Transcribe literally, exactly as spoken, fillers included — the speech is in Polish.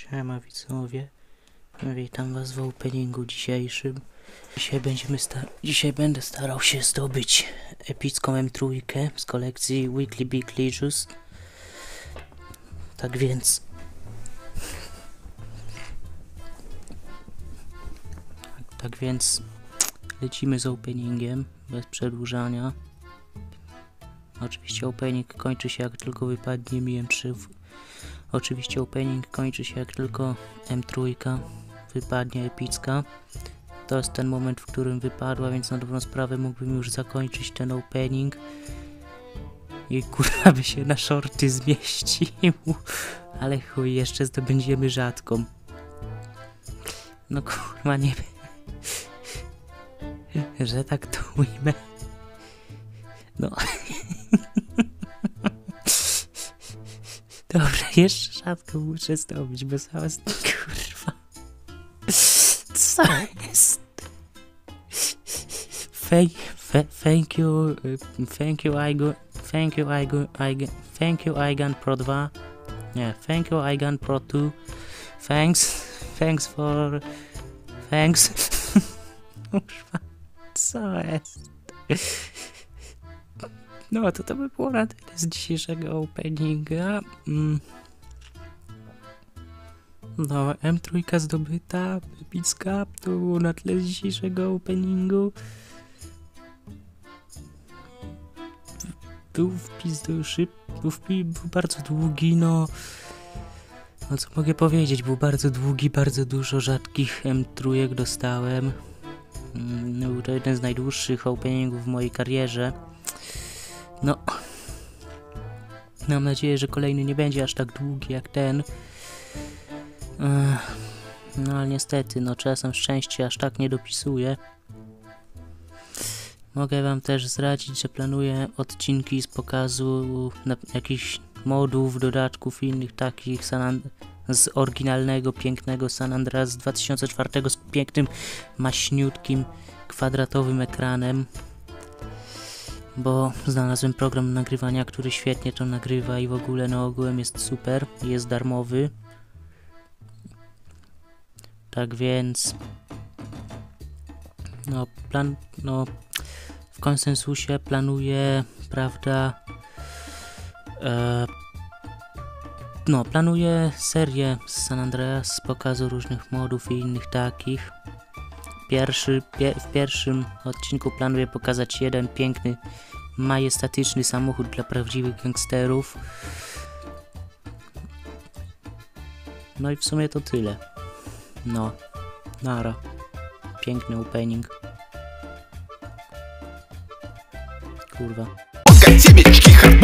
Siema widzowie, witam was w openingu dzisiejszym. Dzisiaj będziemy sta Dzisiaj będę starał się zdobyć epicką M trzy z kolekcji Weekly Big Legius. Tak więc tak, tak więc lecimy z openingiem bez przedłużania. Oczywiście opening kończy się jak tylko wypadnie mi M trzy. Oczywiście opening kończy się jak tylko M trzy wypadnie epicka. To jest ten moment, w którym wypadła, więc na dobrą sprawę mógłbym już zakończyć ten opening. I kurwa by się na shorty zmieścił. Ale chuj, jeszcze zdobędziemy rzadką. No kurwa, nie wiem, że tak to ujmę. No. Dobra, jeszcze rzadko muszę zdobyć, bo zaraz, kurwa. Co jest? Thank, thank you, thank you, Igo, thank you, Igo, Igo, thank you, Igan Pro dwa. Nie, thank you, Igan Pro dwa. Thanks, thanks for, thanks. Kurwa, co jest? No to to by było na tyle z dzisiejszego openinga. Mm. No, M trzy zdobyta, epicka, to było na tle z dzisiejszego openingu. Był wpis do szyb, był wpis, był bardzo długi, no. No co mogę powiedzieć, był bardzo długi, bardzo dużo rzadkich M trzy dostałem. Mm, był to jeden z najdłuższych openingów w mojej karierze. No, mam nadzieję, że kolejny nie będzie aż tak długi jak ten. No ale niestety, no czasem szczęście aż tak nie dopisuje. Mogę wam też zdradzić, że planuję odcinki z pokazu na jakichś modów, dodatków i innych takich San z oryginalnego, pięknego San Andreas z dwa tysiące czwartego z pięknym, maśniutkim, kwadratowym ekranem. Bo znalazłem program nagrywania, który świetnie to nagrywa i w ogóle no ogółem jest super, jest darmowy. Tak więc no plan, no w konsensusie planuję, prawda, e, no planuję serię z San Andreas z pokazu różnych modów i innych takich. Pierwszy, pie, w pierwszym odcinku planuję pokazać jeden piękny, majestatyczny samochód dla prawdziwych gangsterów. No i w sumie to tyle. No, nara. Piękny opening. Kurwa.